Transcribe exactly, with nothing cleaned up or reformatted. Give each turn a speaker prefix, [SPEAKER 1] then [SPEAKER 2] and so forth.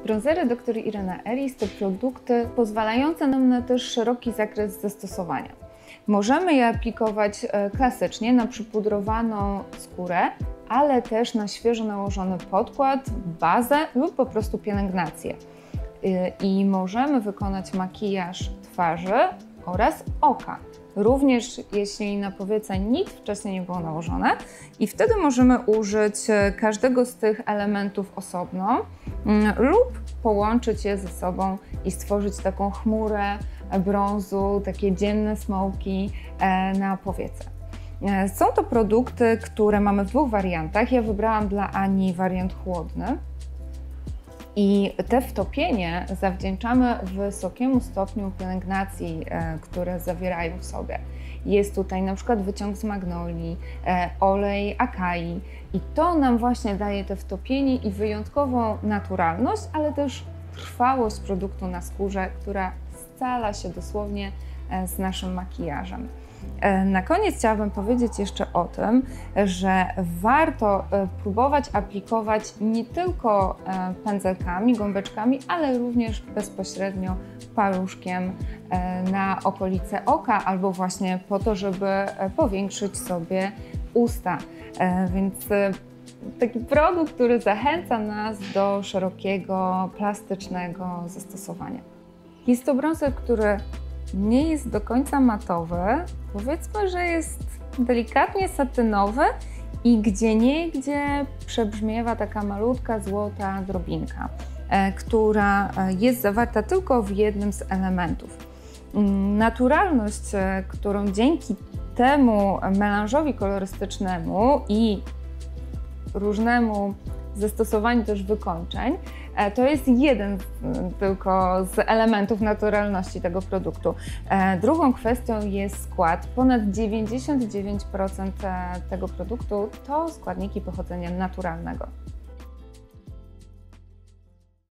[SPEAKER 1] Bronzery doktor Irena Ellis to produkty pozwalające nam na też szeroki zakres zastosowania. Możemy je aplikować klasycznie na przypudrowaną skórę, ale też na świeżo nałożony podkład, bazę lub po prostu pielęgnację. I możemy wykonać makijaż twarzy oraz oka. Również jeśli na powiece nic wcześniej nie było nałożone, i wtedy możemy użyć każdego z tych elementów osobno lub połączyć je ze sobą i stworzyć taką chmurę brązu, takie dzienne smoki na powiece. Są to produkty, które mamy w dwóch wariantach. Ja wybrałam dla Ani wariant chłodny. I te wtopienie zawdzięczamy wysokiemu stopniu pielęgnacji, e, które zawierają w sobie. Jest tutaj na przykład wyciąg z magnolii, e, olej akai i to nam właśnie daje te wtopienie i wyjątkową naturalność, ale też trwałość produktu na skórze, która scala się dosłownie e, z naszym makijażem. Na koniec chciałabym powiedzieć jeszcze o tym, że warto próbować aplikować nie tylko pędzelkami, gąbeczkami, ale również bezpośrednio paluszkiem na okolice oka albo właśnie po to, żeby powiększyć sobie usta. Więc taki produkt, który zachęca nas do szerokiego, plastycznego zastosowania. Jest to bronzer, który nie jest do końca matowy, powiedzmy, że jest delikatnie satynowy i gdzieniegdzie przebrzmiewa taka malutka złota drobinka, e, która jest zawarta tylko w jednym z elementów. Naturalność, e, którą dzięki temu melanżowi kolorystycznemu i różnemu zastosowaniu też wykończeń, to jest jeden tylko z elementów naturalności tego produktu. Drugą kwestią jest skład. Ponad dziewięćdziesiąt dziewięć procent tego produktu to składniki pochodzenia naturalnego.